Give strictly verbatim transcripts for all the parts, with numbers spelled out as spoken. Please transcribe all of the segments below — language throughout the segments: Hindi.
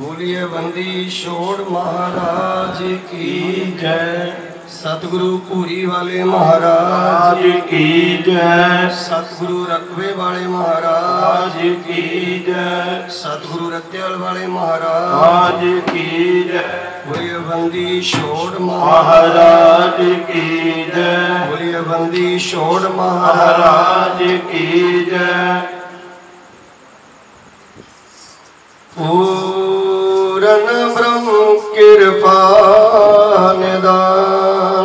बोलिए बंदी छोड़ महाराज की जय। सतगुरु पूरी वाले महाराज की जय। सतगुरु रकबे वाले महाराज की जय। सतगुरु रत्याल वाले महाराज की जय। बोलिए बंदी छोड़ महाराज की जय। बोलिए बंदी छोड़ महाराज की जय। पूरन ब्रह्म कृपा निदान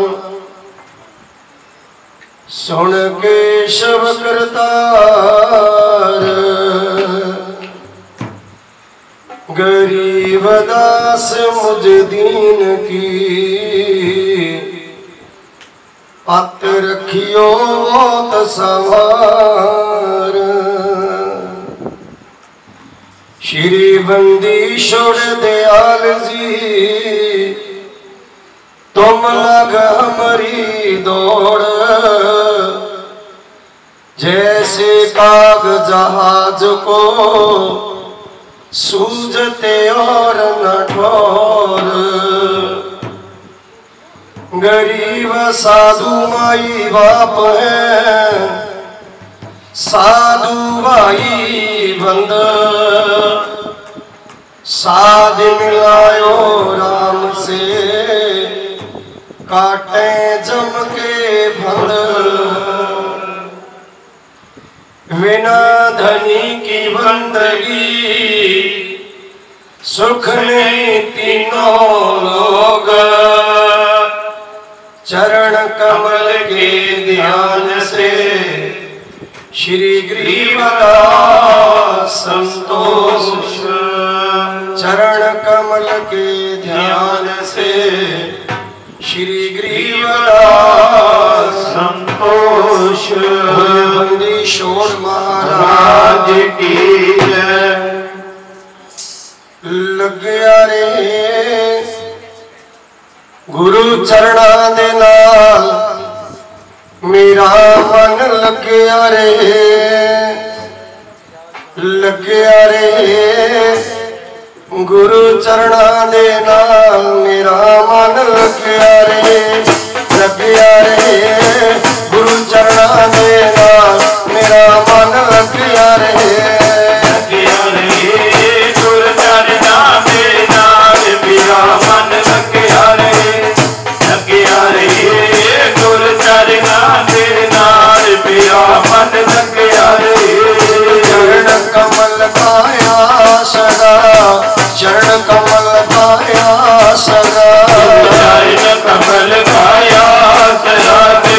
सुन के शव करतार। गरीब दास मुझ दीन की पत रखियो बहुत सवार। श्री बंदी छोड़ दयाल जी तुम लग हमारी दौड़। जैसे काग जहाज को सूझते और न ठोर। गरीब साधु माई बाप है साधु भाई बंद। साध मिलायो राम से काटे जम के फंद। बिना धनी की बंदगी सुख नहीं तीनों लोग। चरण कमल के ध्यान से श्री ग्रीवदास संतोष। चरण कमल के ध्यान से श्री ग्रीवदास संतोष। बंदी छोड़ महाराज की जय। लग गया रे गुरु चरणा दे नाल मेरा मन लग्या रे। लग्या रे गुरु चरणा दे नाल मेरा मन लग्या रे। लग्या रे गुरु चरणा दे नाल मेरा मन लग्या रे। लग्या रे गुरु चरणा दे नाल मेरा मन लग्या रे। लग्या रे गुरु चरणा दे नाल मेरा मन लग्या रे। चरण कमल पाया सदा चरण कमल पाया सदा। चरण कमल पाया सदा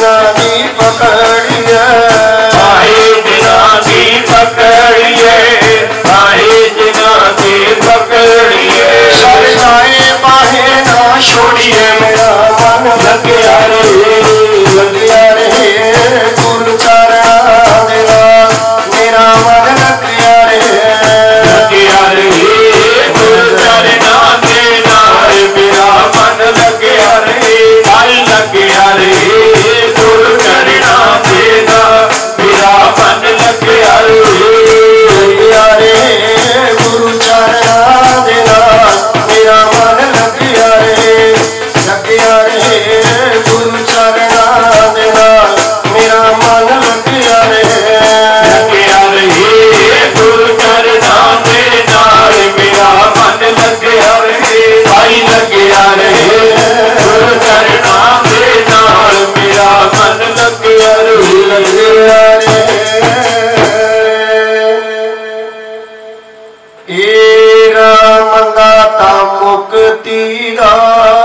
जिना दी पकड़िए माहे जिना दी पकड़िए माहे जिना दी पकड़िए सारे जाए माहे ना छोड़िए मेरा मन लग्या रे लग्या रे गुरु चरणा दे नाल मेरा मन लग्या रे लग्या रे गुरु चरणा दे नाल मेरा मन लग्या रे आई लग्या रे गुरु चरणा दे नाल मेरा मन लग्या रे लग्या रे गुरु चरणा दे नाल मेरा मन लग्या रे लग्या रे गुरु चरणा दे नाल मेरा मन लग्या रे लग्या रे गुरु चरणा दे नाल मेरा मन लग्या रे आई लग्या रे गुरु चरणा दे नाल मेरा मन लग्या रे लग्या रे ए राम दाता मुक्ति दा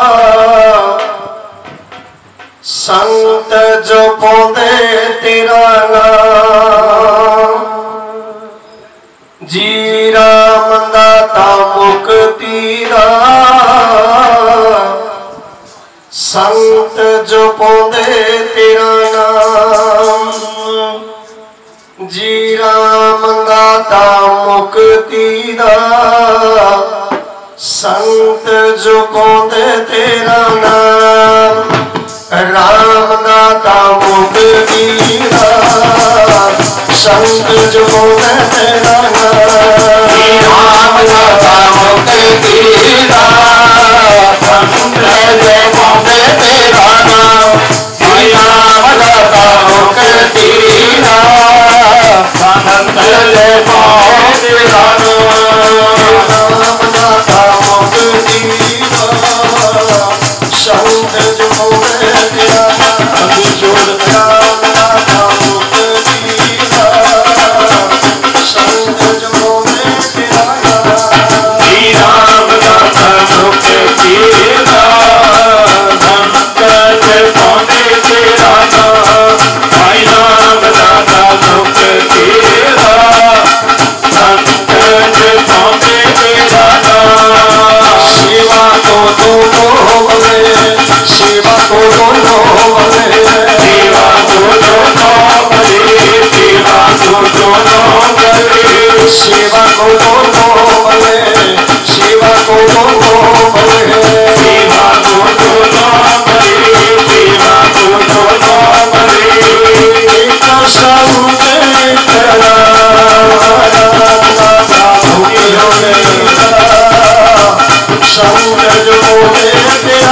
संत जो पांदे तेरा नाम जी राम दाता मुक्ति दा संत जो पांदे तेरा नाम जी राम दाता मुक्ति दा संत जो पांदे तेरा नाम राम दाता मुक्ति दा संत जो पांदे तेरा नाम राम दाता मुक्ति दा संत जो पांदे तेरा नाम राम दाता मुक्ति दा संत जो पांदे तेरा नाम राम दाता मुक्ति दा संत जो पांदे तेरा नाम राम दाता मुक्ति दा संत जो पांदे तेरा नाम राम दाता मुक्ति दा संत जो पांदे तेरा नाम भाई राम दाता मुक्ति दा संत जो पांदे तेरा नाम सेवा को दोनों बने सेवा को दोनों बने सेवा को दोनों करे सेवा को दोनों करे सेवा को दोनों बने सेवा को दोनों बने सेवा को दोनों करे सेवा को दोनों करे एक संत तेरा संत जो बोले तेरा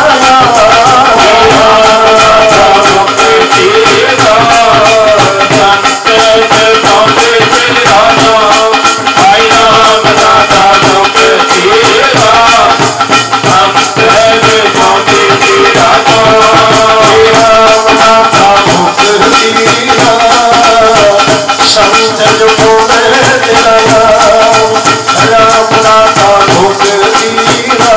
संत जो बोले तेरा राम दाता मुक्ति दा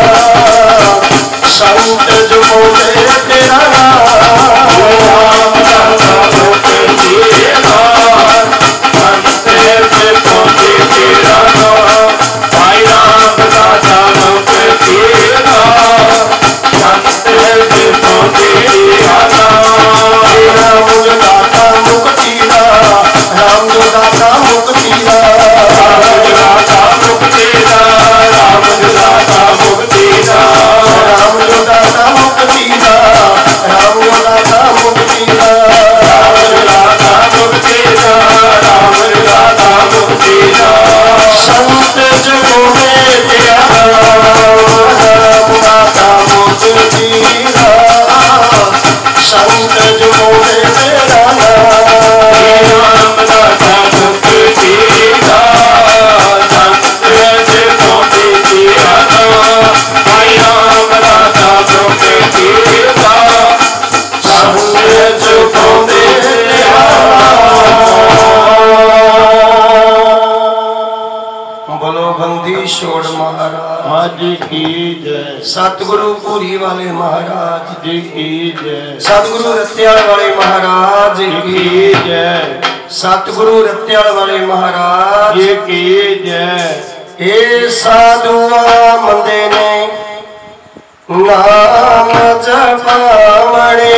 संत जो बोले तेरा राम दाता मुक्ति दा संत जो पांदे तेरा नाम भाई राम दाता मुक्ति दा संत जो पांदे तेरा नाम राम जो दाता मुक्ति दा राम जो दाता मुक्ति दा राम जो दाता मुक्ति दा राम जो दाता मुक्ति दा राम जो दाता मुक्ति दा राम जो दाता मुक्ति दा राम जो दाता मुक्ति दा राम जो दाता मुक्ति दा संत जो बोले तेरा राम दाता मुक्ति दा संत जो बोले तेरा राम दाता मुक्ति दा संत जो पांदे तेरा नाम भाई राम दाता मुक्ति दा संत जो पांदे तेरा बोलो बंदी छोड़ महाराज आज की जय। सतगुरु पूरी वाले महाराज जी की जय। सतगुरु रत्याल वाले महाराज की जय। सतगुरु रत्याल वाले महाराज की जय। ए साधुआ मंदे ने नाम जपावणे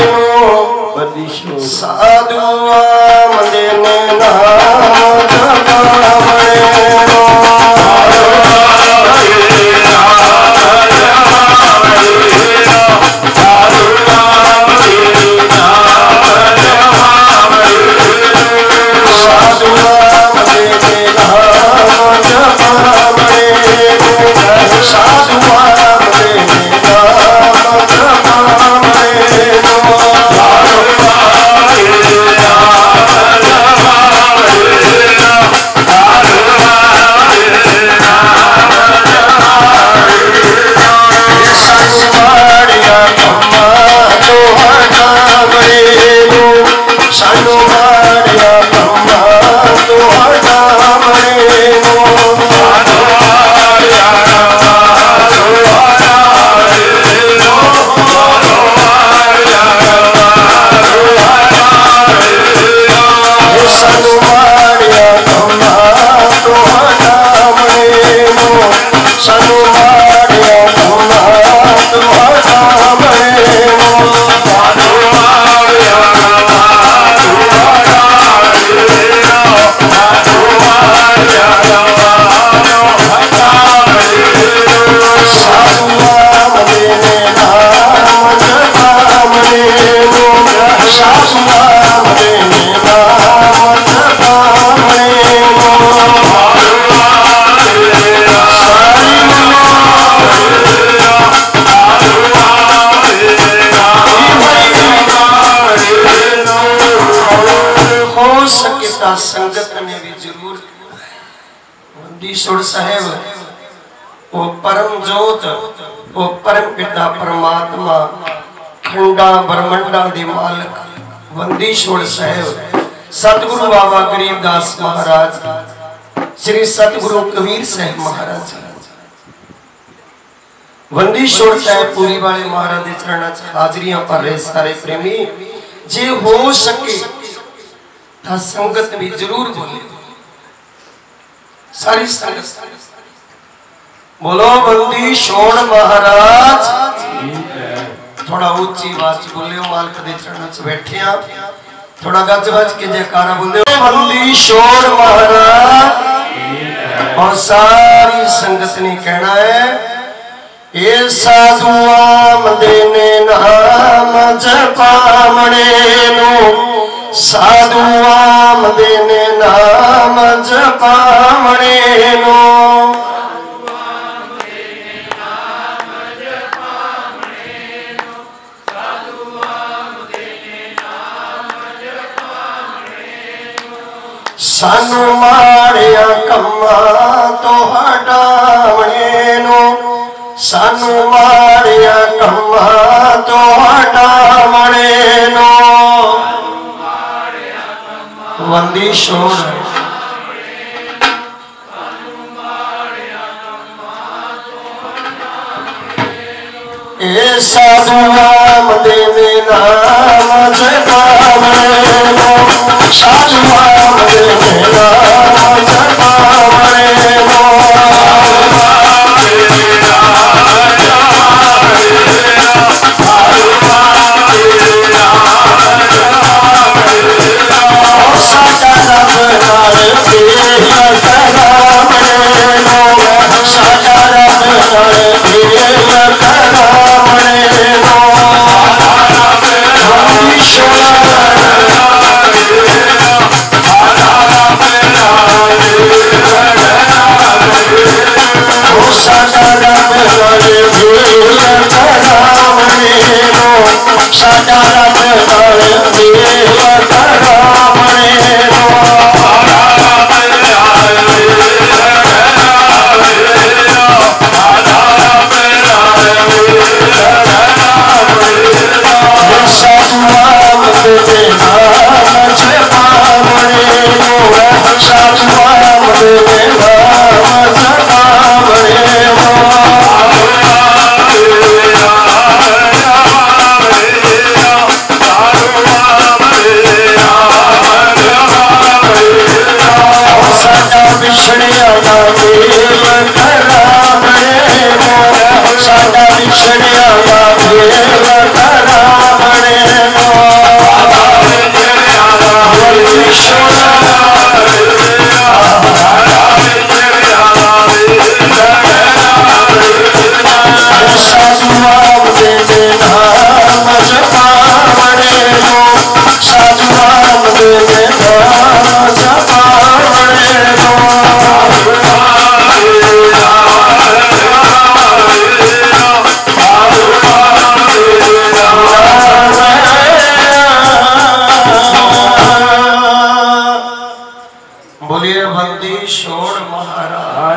नो साधुआ मंदे ने नाम जपावणे नो संगत ने भी जरूर वंदीश्वर साहेब वो परम जोत वो परम पिता परमात्मा खंडा ब्रह्मंडा दे मालक वंदीश्वर साहेब सतगुरु बाबा गरीबदास महाराज श्री सतगुरु कबीर साहेब महाराज वंदीश्वर साहेब पूरी वाले महाराज के चरणों च हाजरियां पर रहे सारे प्रेमी जे हो सके था संगत भी जरूर बोले सारी संगत बोलो वंदीश्वर महाराज थोड़ा ऊंची आवाज बोले मालक दे चरणों च बैठे आ थोड़ा गज गज के जयकारा बोले वंदीश्वर महाराज और सारी संगत ने कहना है ये साधुआ मदेने नाम जपावणे नो साधुआ मदेने नाम जपावणे नो सानू माड़िया कम्मा तो हटावणे नो सानू माड़िया कम्मा तो हटावणे नो वंदीश्वर ए साधुआ मदेने नाम जपावणे नो साधुआ मदेने नाम जपावणे नो Shut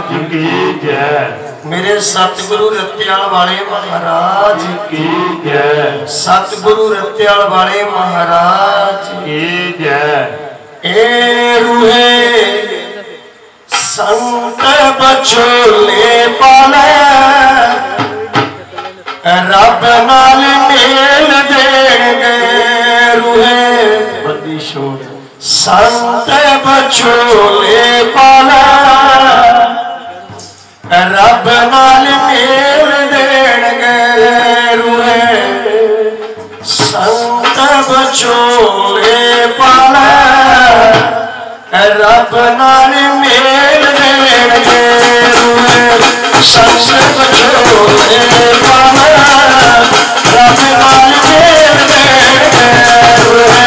की जय। मेरे सतगुरु रत्याल वाले महाराज की जय। सतगुरु रत्याल वाले महाराज की जय। ए रूहे संत बचोले पाले रब नाल मेल देणगे रूहे बड़ी छोड़ संत बचोले पाले रब नाल मेल देणगे रूहे संत बचोले पाले रब नाल मेल देणगे रूहे संत बचोले पाले रब नाल मेल देणगे रूहे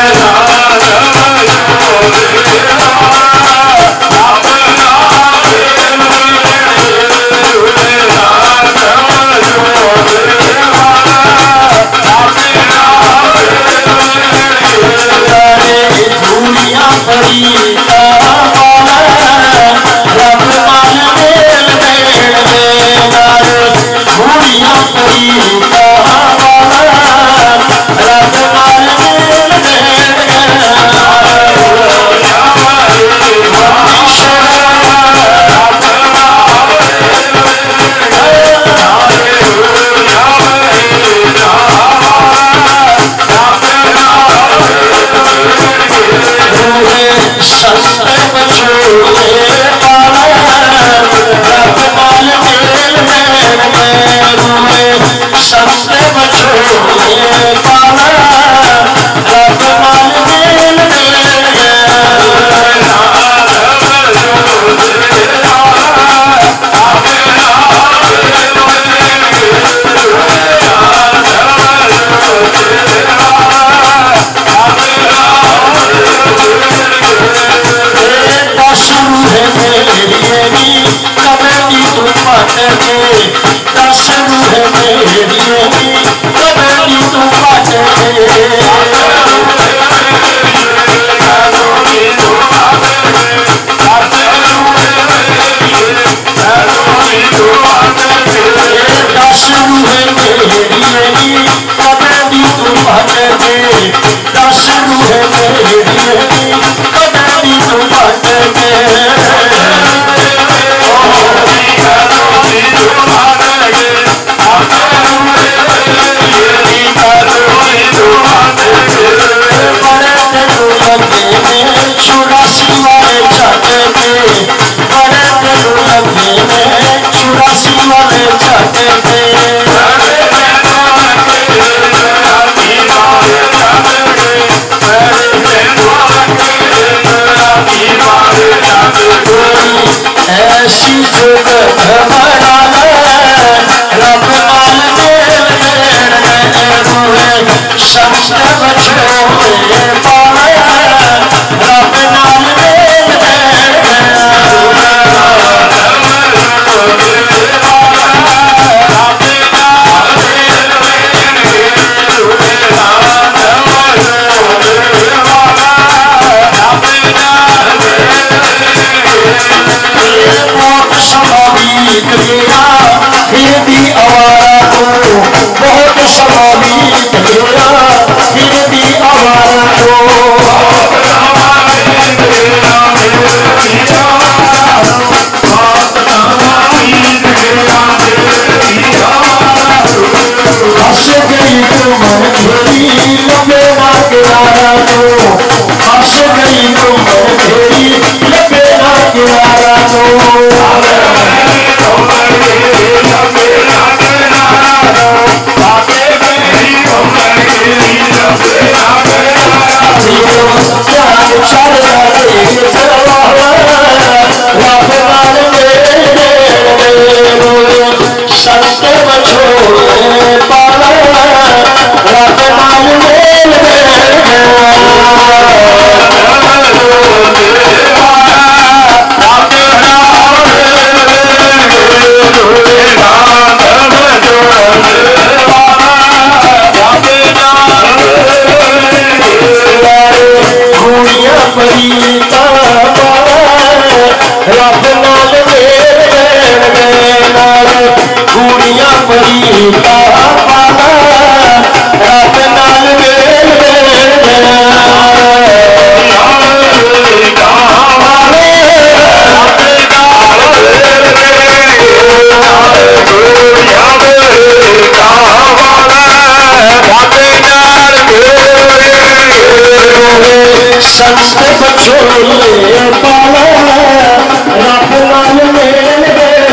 रब नाल मेल प्रीता पाला रब नाल मेल संत बचोले पाला रब नाल मेल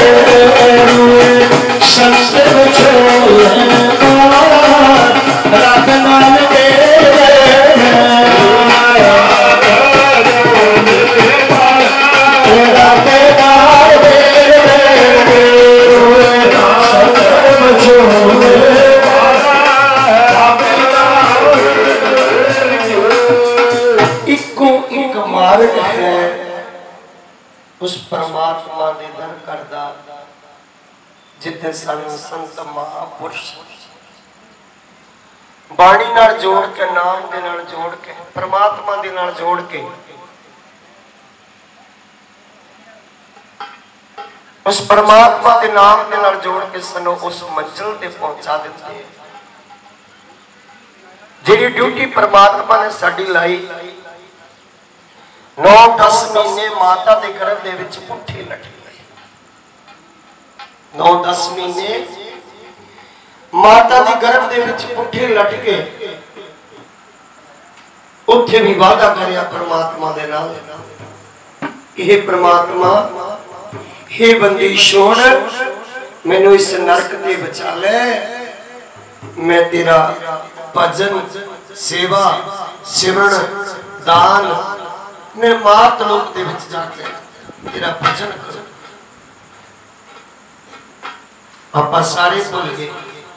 संत बचोले पाला रब नाल उस परमात्मा दे दर करदा जिथे सानू संत महापुरुष बाणी नाल जोड़ के नाम दे नाल जोड़ के परमात्मा दे नाल जोड़ के उस परमात्मा दे नाम दे नाल जोड़ के सानू उस मंजिल ते पहुंचा दिंदे है जिहड़ी ड्यूटी परमात्मा ने साडी लाई। नौ दस महीने माता के गर्भ दे विच पुट्ठे लटे गए। नौ दस महीने माता के गर्भ दे विच पुट्ठे लट गए। उत्थे भी वादा करया परमात्मा दे नाल, हे परमात्मा हे बंदी छोड़ मैनू इस नरक ते बचा ले, मैं तेरा भजन सेवा सिमरन दान मैं मात लोक दे विच जाके तेरा भजन करूं। आपां सारे भुल गए,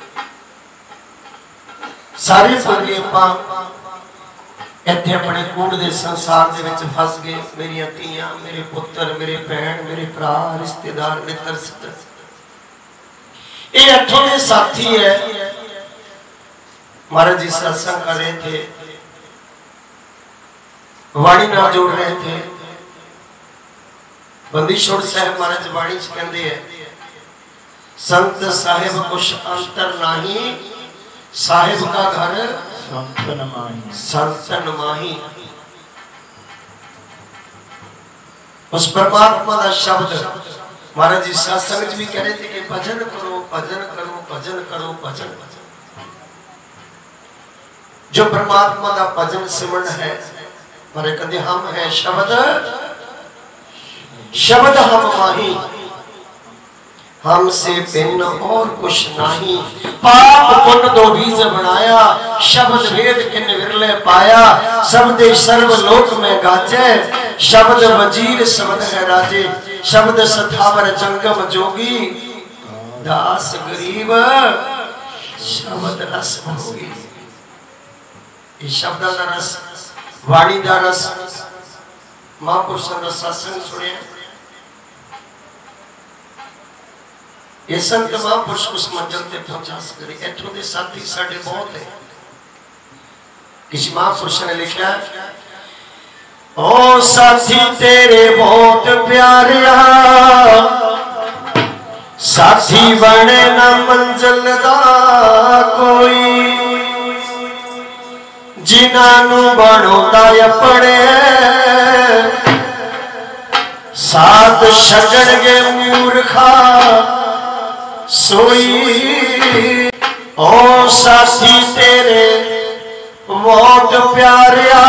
सारे भुल गए। आपां इत्थे अपने कूड़ दे संसार दे विच फस गए। मेरियां धीआं मेरे पुत्र मेरे भैन मेरे भरा रिश्तेदार मित्र सत्तर ये इत्थों दे साथी है। महाराज जी सत्संग कर रहे थे, वाणी नाल जोड़ रहे थे। बंदी छोड़ साहब महाराज वाणी च कहंदे है संत साहिब कुछ अंतर नहीं, साहिब का घर संतन माही संतन माही। उस परमात्मा का शब्द महाराज जी सत्संग च भी कह रहे थे कि भजन करो भजन करो भजन करो भजन भजन। जो परमात्मा का भजन सिमरन है मारे कहते हम है शब्द शब्द हम माही, हमसे भिन्न और कुछ नहीं। पाप पुण्य दो बीज बनाया, शब्द वेद किन विरले पाया। शब्द सर्व लोक में गाजे, शब्द वजीर शब्द है राजे। शब्द सथावर जंगम जोगी, दास गरीब शब्द रस भोगी। ये शब्द का रस वाणी का रस महापुरुषों का सत्संग सुने। ये संत महापुरुष उस मंजिल पे पहुंचा सकते। इत्थों के साथी साडे बहुत है। किसी महापुरुष ने लिखा ओ साथी तेरे बहुत प्यारिया, साथी बने ना मंजिल दा कोई, जिन्हों बनोदा अपने साथ छड्डणगे मूर्खा सोई। ओ साथी तेरे बहुत प्यारिया,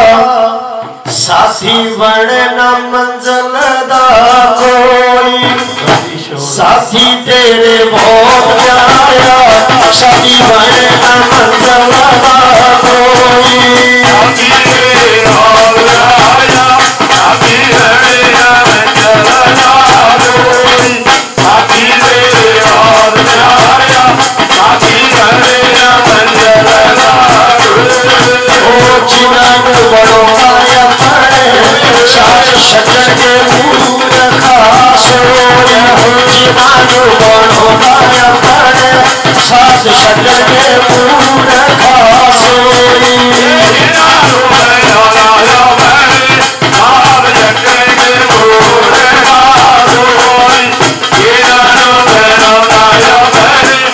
साथी बने ना मंजिल दा कोई, साथी तेरे बहुत प्यारिया, साथी बने ना मंजिल दा कोई। साथी तेरे बहुत प्यारिया, साथी बने ना मंजिल दा कोई, साथी तेरे बहुत प्यारिया, साथी बने ना मंजिल दा कोई। ओ जिन्हों बनोदा अपने साथ छड्डणगे मूर्खा सोई। जिन्हों बनोदा अपने साथ छड्डणगे मूर्खा सोई। जिन्हों बनोदा अपने साथ छड्डणगे मूर्खा सोई। जिन्हों बनोदा अपने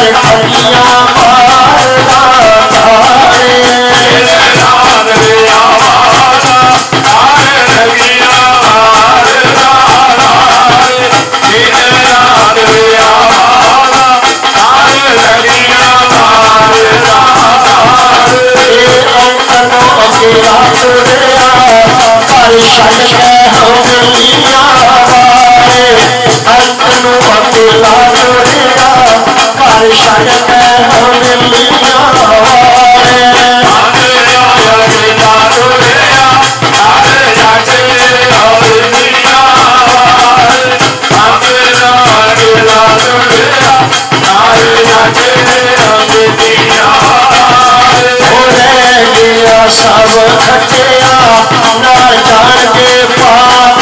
ठगिया मारदा तारे नाद दिया वाला तारे ठगिया मारदा तारे नाद दिया वाला तारे ठगिया मारदा तारे अंतनो अकेला तुरया कर छड़ के हवेलिया वाले अंतनो अकेला तुरया कर छड़ के हवेलिया वाले सब खटिया ना जान के पाप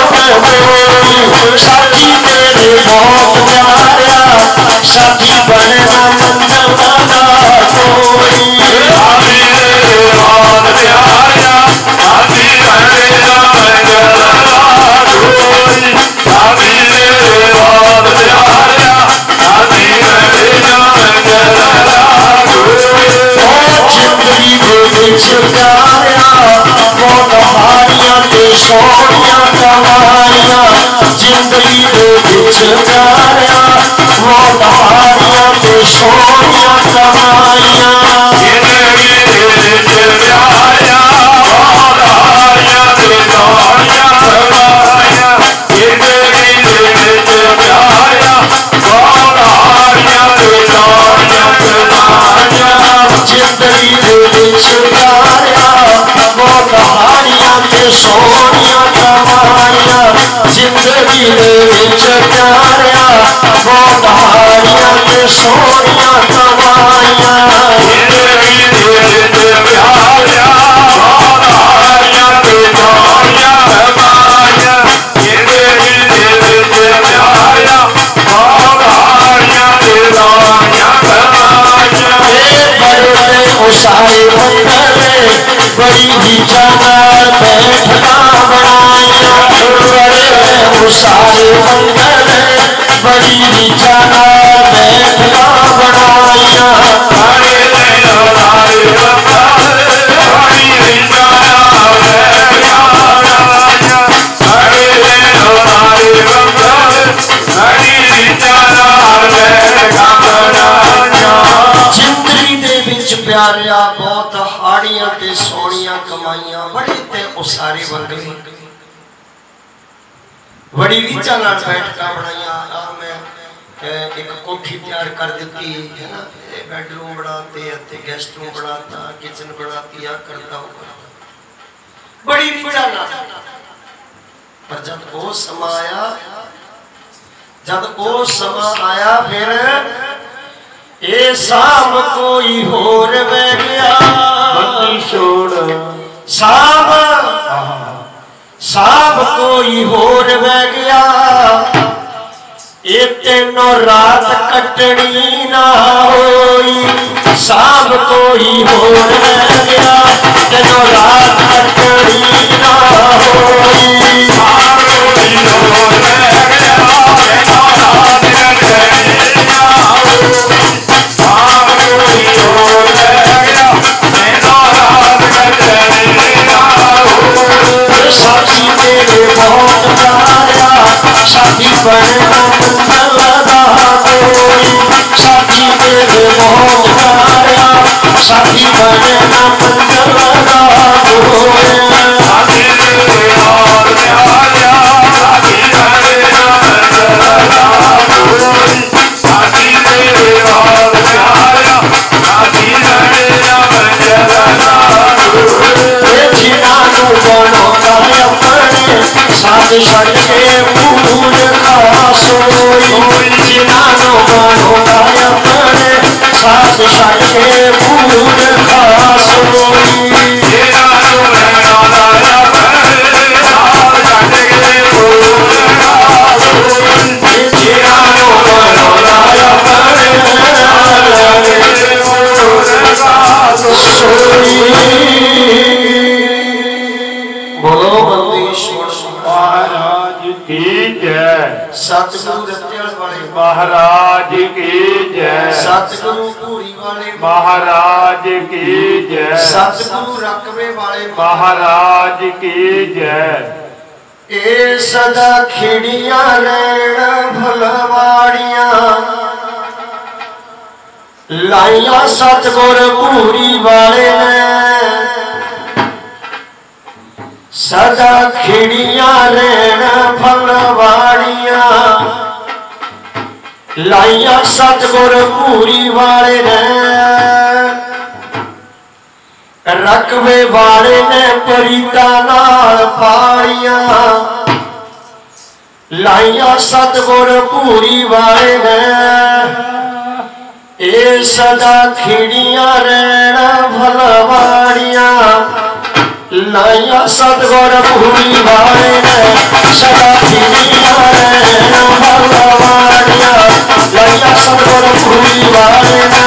फुट साथी तेरे बहुत प्यारा साथी बनना मंगल ना कोई साथी तेरे बहुत प्यारा साथी बनना मंगल ना कोई साथी तेरे बहुत प्यारा साथी बनना मंगल ना कोई जिंदगी दे विच प्यारिया वो नहारियां ते सोनियां कमाइयां जिंदगी दे विच प्यारिया वो नहारियां ते सोनियां कमाइयां जिंदगी दे विच प्यारिया वो नहारियां ते सोनियां कमाइयां जिंदगी दे विच प्यारिया वो नहारियां ते सोनियां कमाइयां जिंदगी दे विच प्यारिया वो नहारियां ते सोनियां कमाइयां जिंदगी दे विच प्यारिया वो नहारियां ते सोनियां कमाइयां जिंदगी दे विच प्यारिया वो नहारियां ते सोनियां कमाइयां जिंदगी दे विच प्यारिया वो नहारियां ते सोनियां कमाइयां बड़े उसारे बंदरे बड़ी ही जाना बैठना बनाइया बड़े उसारे बंदरे बड़ी ही जाना बैठना बनाइया हरे नैनो नारे बंदरे बड़ी ही जाना बैठना बनाइया हरे नैनो नारे बंदरे बड़ी ही जाना बैठना बनाइया जिंदगी दे विच प्यारिया बहुत हाड़ियां ते सोनियां कमाइयां बड़ी ते उसारे बंदरे बड़ी रीचा नाल बैठका बनाइया मैं एक कोठी तैयार कर दी है ना बेडरूम बनाते गेस्ट रूम बनाता किचन बनाती आ करता होगा बड़ी रीचा नाल पर जब वो समा आया जब वो समा आया फिर ए साम कोई होर बह गया साम साम कोई होर बह गया ये तेनों रात कटनी ना होई साम कोई होर बह गया तेनों रात कटनी ना होई साम कोई होर बह गया तेनों रात कटनी ना होई साम कोई होर बह गया तेनों रात कटनी ना होई साथी तेरे बहुत प्यारा साथी बनना मंगल दा कोई साथी तेरे बहुत प्यारा साथी बनना मंगल दा कोई साथी तेरे बहुत प्यारा साथी बनना मंगल दा कोई साथी तेरे बहुत प्यारा साथी बनना मंगल दा कोई जिन्हां बनोगा अपने साथ छड़ के फूल खासोई जिन्हां बनोगा अपने साथ छड़ के फूल खासोई जिन्हां बनोगा अपने साथ छड़ के फूल खासोई जिन्हां बनोगा अपने साथ छड़ के फूल खासोई बोलो बंदीश्वर महाराज की जय। सतगुरु रत्याल वाले महाराज की जय। सतगुरु पूरी वाले महाराज की जय। सतगुरु रकबे वाले महाराज की जय। ए सदा खिड़िया रैण भलवाड़िया लाइया सतगुर पूरी वाले ने सदा खिड़िया रैण भलवाड़िया लाइया सतगुर पूरी वाले ने रकबे वाले ने परीता नाल पाड़िया लाइया सतगुर पूरी वाले ने ए सदा खिड़िया रैण भलवाड़िया लाइया सतगुर पूरी वाले ने सदा खिड़िया रैण भलवाड़िया लाइया सतगुर पूरी वाले ने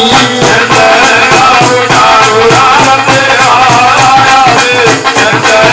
चंदन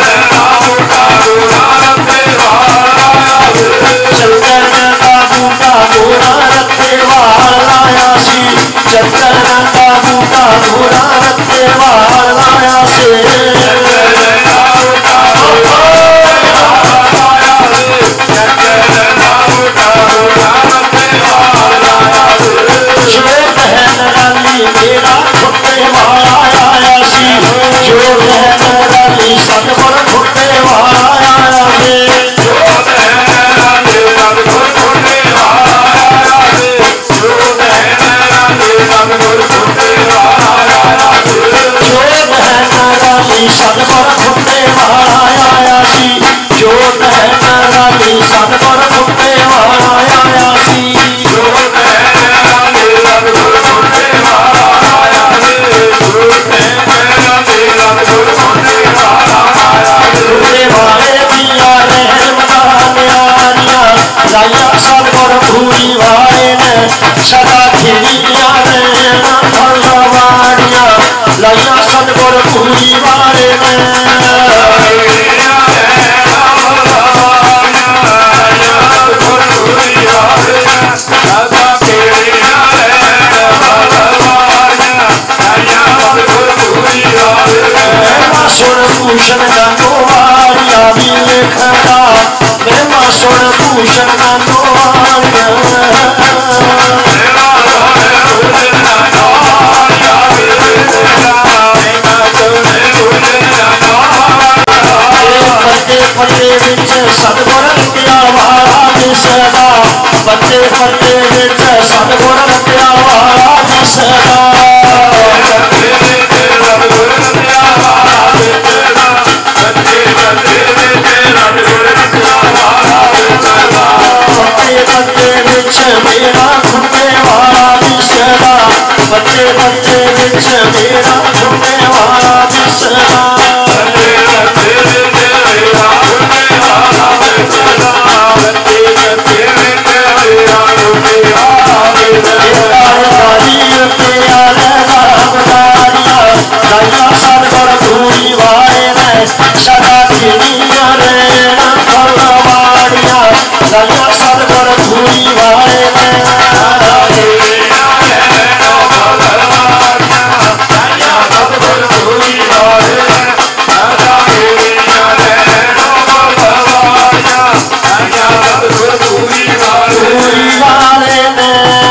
पत्ते विच सतगुर रखिया वाला दिसदा पत्ते पत्ते विच सतगुर रखिया वाला दिसदा पत्ते विच सतगुर रखिया वाला दिसदा पत्ते पत्ते विच सतगुर रखिया वाला दिसदा पत्ते पत्ते विच मेरा घुमने वाला दिसदा पत्ते पत्ते विच मेरा घुमने वाला दिसदा पत्ते पत्ते विच मेरा घुमने वाला दिसदा पत्ते पत्ते विच मेरा घुमने वाला दिसदा गाड़ी ते आले बाबदारिया गाया सतगुर पूरी वाले ने सदा खिड़िया रे फलवाड़िया गाया सतगुर पूरी वाले ने सदा खिड़िया रे फलवाड़िया गाया सतगुर पूरी वाले ने सदा खिड़िया रे फलवाड़िया गाया सतगुर पूरी वाले ने।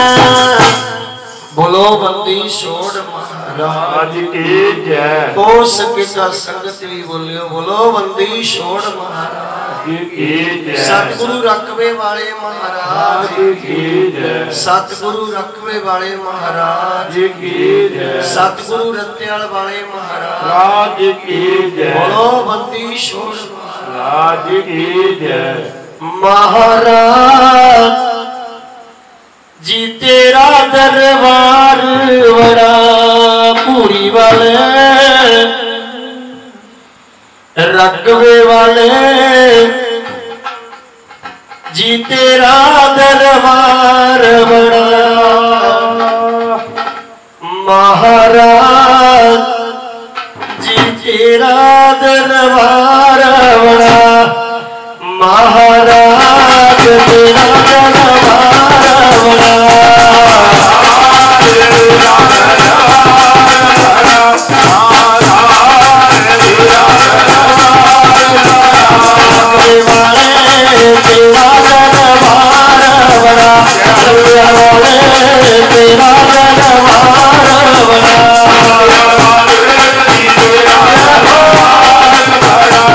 बोलो बंदी छोड़ महाराज की जय। हो सके का संगत भी बोलियो बोलो बंदी छोड़ महाराज की जय। सतगुरु रखवे वाले महाराज की जय। सतगुरु रखवे वाले महाराज की जय। सतगुरु रत्याल वाले महाराज की जय। बोलो बंदी छोड़ महाराज की जय। महाराज जी तेरा दरबार बड़ा पूरी वाले रकबे वाले जी तेरा दरबार बड़ा महाराज जी तेरा दरबार बड़ा महाराज तेरा दरबार बड़ा तेरा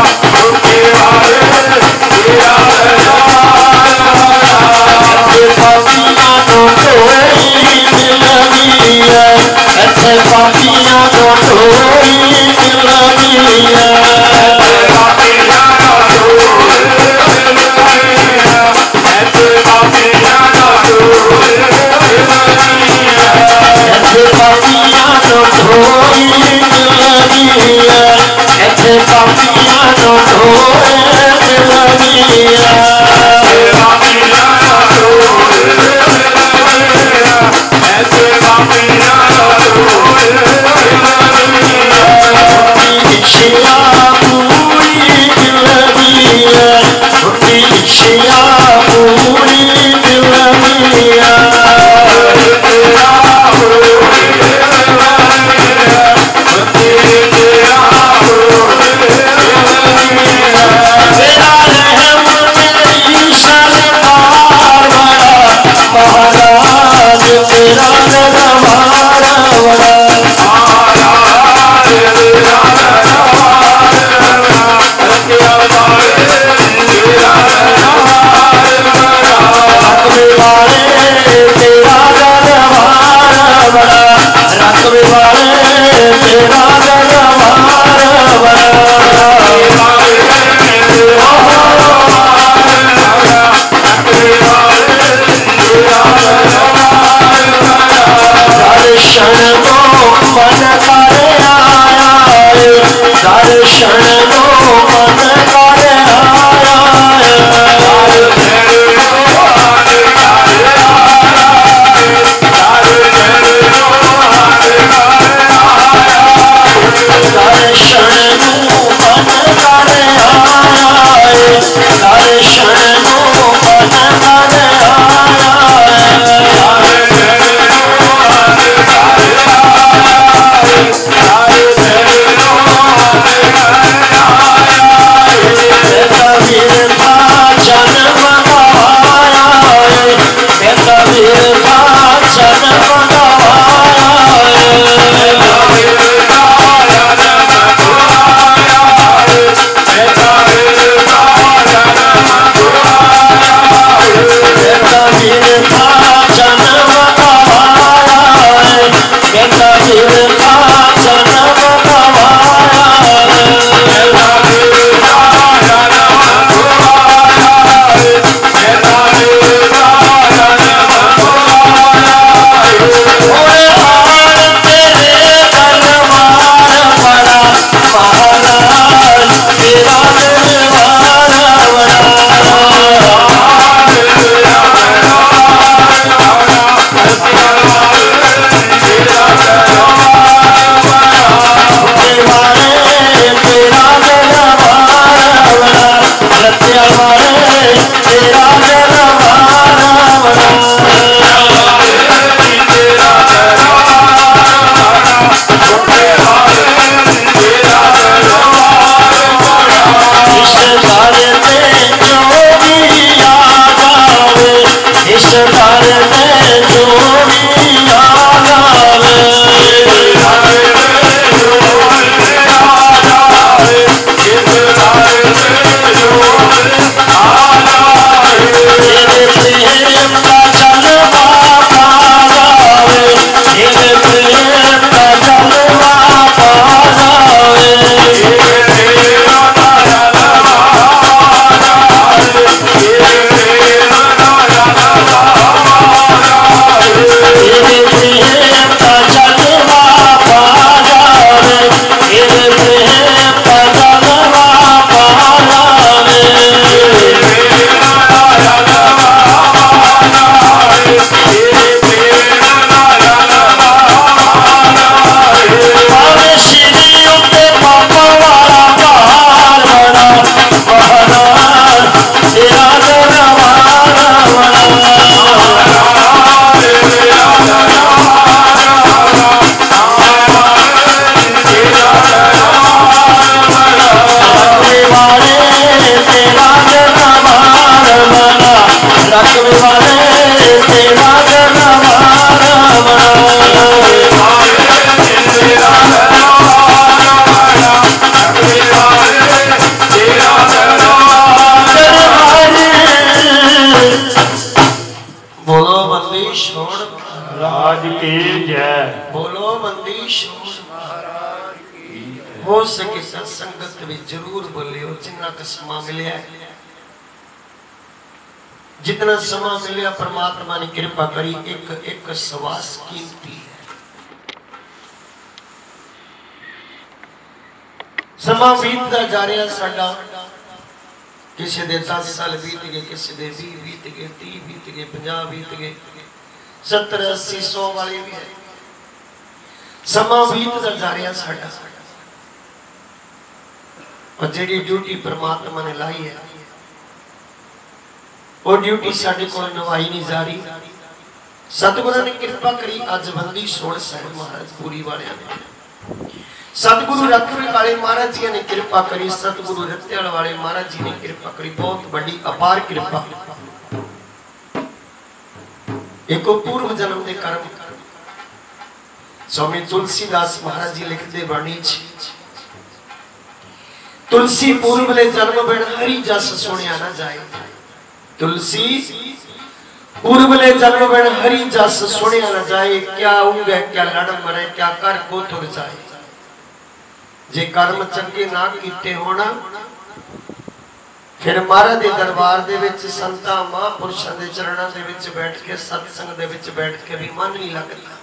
भी जरूर बोलियो जिन्ना का समा मिले जितना समा मिले परमात्मा ने कृपा करी एक एक सवास कीमती है। समा बीतता जा रहा साडा किसी दे दस साल बीत गए किसी दे भी बीत गए तीह बीत गए पचास बीत गए सत्तर अस्सी सौ वाले भी है। समा बीतता जा रहा साडा और जिहड़ी ड्यूटी परमात्मा ने लाई है वो ड्यूटी साडे कोल निभाई नहीं जा रही। सतगुरु ने कृपा करी अज बंदी सोड़ साहिब महाराज पूरी वाले ने सतगुरु रखवे वाले महाराज जी ने कृपा करी सतगुरु रत्याल वाले महाराज जी ने कृपा करी बहुत बड़ी अपार कृपा। एक पूर्व जन्म के कर्म स्वामी तुलसीदास महाराज जी लिखते बाणी तुलसी पूर्वले जन्म बिन हरि जस सुनिया ना जाए। तुलसी पूर्वले जन्म बिन हरि जस सुनिया ना जाए। क्या उगे क्या लड़ मरे क्या कर को तुर जाए। जे कर्म चंगे ना कीते होना फिर महाराज दे दरबार दे विच संतां महापुरुषां दे चरणां दे विच बैठ के सत्संग दे विच बैठ के भी मन नहीं लगता।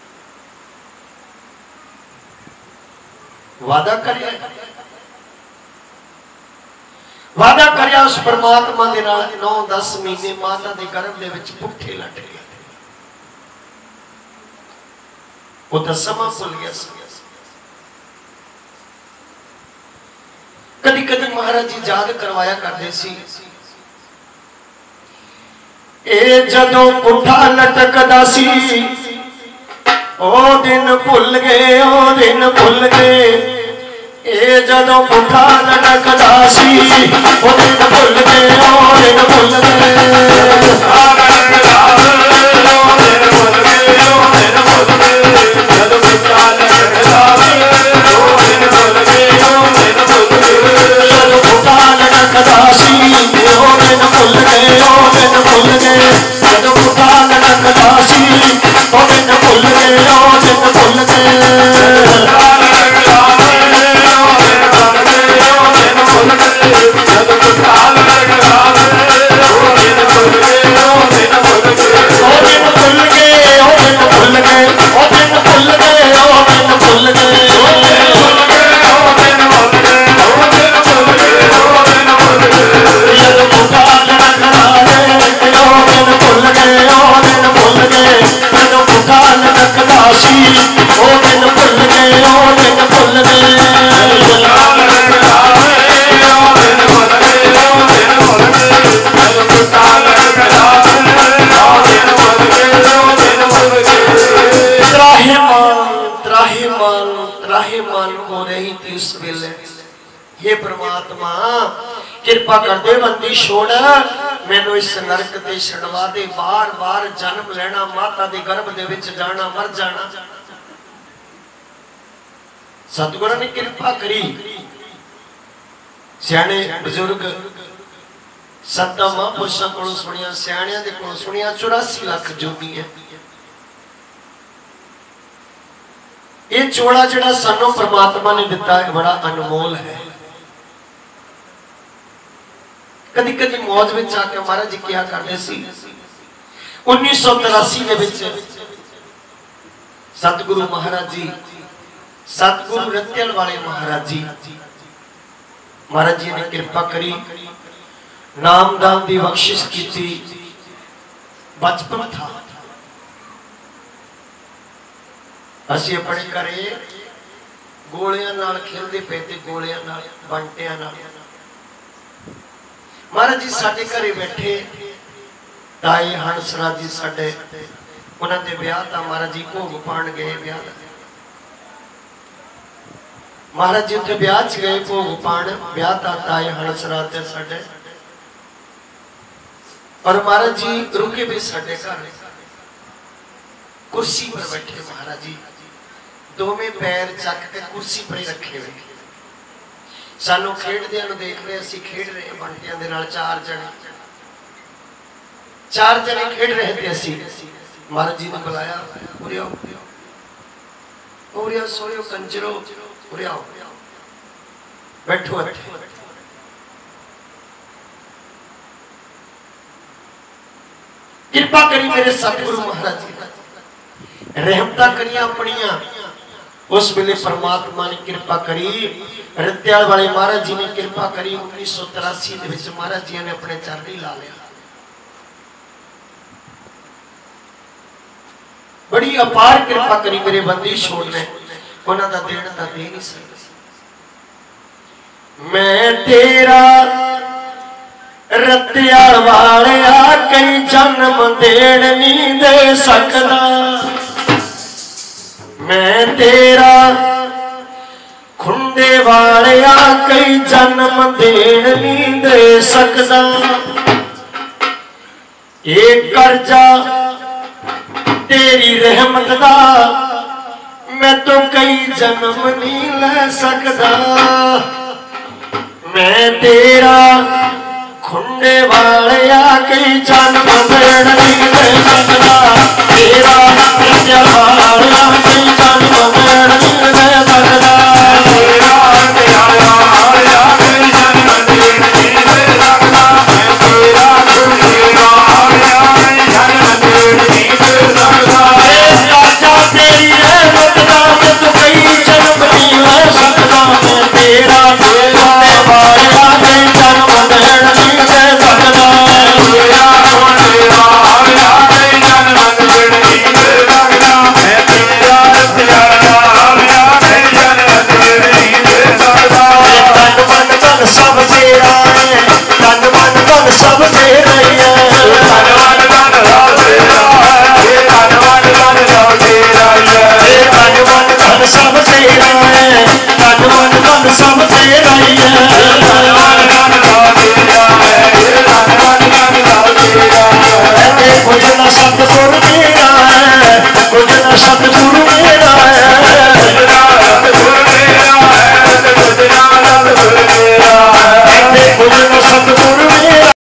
वादा करिया वादा करिया उस परमात्मा दे नाल नौ दस महीने माता दे गर्भ दे विच भुखे लट गए। वो तो समा भुल गया सी। कदी कदी महाराज जी याद करवाया करते सी ए जदों पुठा लटकदा सी ओ दिन भुल गए ओ दिन भुल गए। ए जदों पुठा लटकदा सी ओ दिन भुल गए ओ दिन भुल गए। कृपा कर दे बंदी छोड़ मैनू इस नरक ते छड़वा दे। बार बार जन्म लेना माता दे गर्भ दे विच जाना मर जाना। सतगुरु ने कृपा करी सियाने बुजुर्ग सत्ता महापुरुषों को सुनिया सियाणियां दे कोल सुनिया चौरासी लाख जोगी है। ये चोड़ा जिहड़ा सानू परमात्मा ने दिता है बड़ा अनमोल है। कदी कदी मौज में आके महाराज जी क्या करते सी उन्नीस सौ तिरासी सतगुरु महाराज जी सतगुरु रत्याल वाले महाराज जी महाराज जी ने कृपा करी नाम दान की बख्शिश की। बचपन था असी अपने घरे गोलियां नाल खेलते पे थे गोलियां नाल बंटियां नाल। महाराज जी साडे घरे बैठे ताए हंसराज जी साडे उन्होंने ब्याह था महाराज जी भोग पान गए ब्याह महाराज जी उत्थे ब्याह च गए भोग पान ब्याह था ताए हंसराज ते साडे और महाराज जी रुके भी साडे घर कुर्सी पर बैठे। महाराज जी दोवें पैर चक के कुर्सी पर ही रखे हुए सानू खेडदियां नूं देख रहे असीं खेड रहे बंटियां दे नाल चार जने चार जने खेड रहे थे असीं। महाराज जी ने बुलाया उरे आओ उरे आओ सोयो कंजरो उरे आओ बैठो कृपा करी मेरे सतगुरु महाराज जी रहमता करिया अपनिया। उस वेले परमात्मा ने कृपा करी, रत्याल वाले महाराज जी ने कृपा करी। उन्नीस सौ तिरासी महाराज जी ने अपने चरनी ला लिया। बड़ी अपार कृपा करी मेरे बंदी छोड़ने, उन्होंने देना तो दे नहीं सकता। मैं तेरा रत्याल वाले कई जन्म देण नहीं दे सकदा। मैं तेरा खुंडे वाले कई जन्म देण नहीं दे सकदा। एक कर्जा तेरी रहमत दा मैं तो कई जन्म नहीं ले सकदा। मैं तेरा खुंडे वाले कई जन्म देण नहीं दे सकदा। तेरा रत्याल वाले कई जन्म देण नहीं दे सकदा। तेरा रत्याल वाले कई जन्म देण नहीं दे सकदा। मैं तेरा खुंडे वाले कई जन्म देण नहीं दे सकदा। राजा तेरी रहमत दा मैं तो कई जन्म नहीं ले सकदा। मैं तेरा खुंडे वाले कई जन्म देण नहीं दे सकदा। तेरा खुंडे वाले कई जन्म देण नहीं दे सकदा। मैं तेरा रत्याल वाले कई जन्म देण नहीं दे सकदा। तन मन धन सब तेरा है, तन मन धन सब